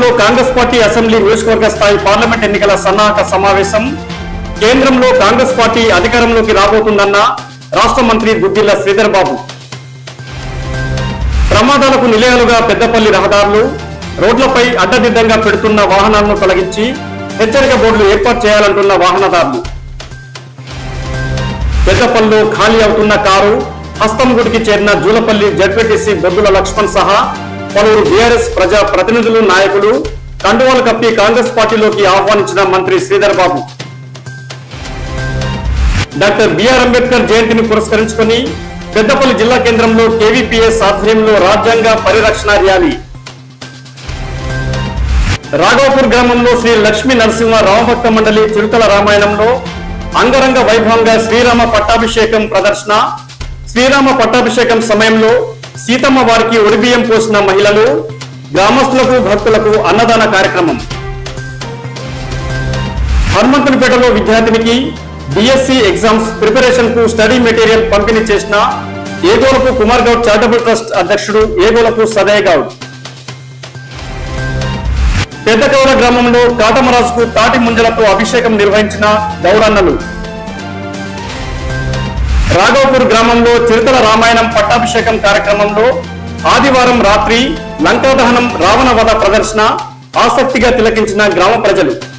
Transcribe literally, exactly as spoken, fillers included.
హైదరాబాద్ లో Congress party assembly నియోజకవర్గ స్థాయి పార్లమెంట్ ఎన్నికల సన్నాహక సమావేశం. కేంద్రంలో కాంగ్రెస్ పార్టీ అధికారంలోకి రాబోతుందన్న రాష్ట్ర మంత్రి దుద్దిళ్ల శ్రీధర్ బాబు. ప్రమాదాలకు నిలయాలుగా పెద్దపల్లి రహదారులు, రోడ్లపై అడ్డదిడ్డంగా పెడుతున్న వాహనాలను తొలగించి హెచ్చరిక బోర్డులు ఏర్పాటు చేయాలంటున్న వాహనదారులు. పెద్దపల్లిలో ఖాళీ అవుతున్న కారు, హస్తంగుడికి చేరిన జూలపల్లి జడ్పీటీసీ బొద్దుల లక్ష్మణ్ సహా పలువురు బీఆర్ఎస్ ప్రజా ప్రతినిధులు, నాయకులు కండువాలు కప్పి కాంగ్రెస్ పార్టీలోకి ఆహ్వానించిన మంత్రి శ్రీధర్ బాబు. డాక్టర్ బిఆర్ అంబేద్కర్ జయంతిని పురస్కరించుకుని పెద్దపల్లి జిల్లా కేంద్రంలో కేవీపీఎస్ ఆధ్వర్యంలో రాజ్యాంగ పరిరక్షణ ర్యాలీ. రాఘవపూర్ గ్రామంలో శ్రీ లక్ష్మీ నరసింహ రామభక్త మండలి చిరుతల రామాయణంలో అంగరంగ వైభవంగా శ్రీరామ పట్టాభిషేకం ప్రదర్శన. శ్రీరామ పట్టాభిషేకం సమయంలో సీతమ్మ వారికి ఒడిబియ్యం పోసిన మహిళలు, గ్రామస్తులకు భక్తులకు అన్నదాన కార్యక్రమం. హనుమంతునిపేటలో విద్యార్థినికి బిఎస్సి ఎగ్జామ్స్ ప్రిపరేషన్ కు స్టడీ మెటీరియల్ పంపిణీ చేసిన ఏగోలపు కుమార్ గౌడ్ చారిటబుల్ ట్రస్ట్ అధ్యక్షుడు ఏగోలపు సదయ్ గౌడ్. పెద్దకౌల గ్రామంలో కాటమరాజుకు తాటి ముంజలతో అభిషేకం నిర్వహించిన గౌడన్నలు. రాఘవపూర్ గ్రామంలో చిరుతల రామాయణం పట్టాభిషేకం కార్యక్రమంలో ఆదివారం రాత్రి లంకా దహనం, రావణ వధ ప్రదర్శన ఆసక్తిగా తిలకించిన గ్రామ ప్రజలు.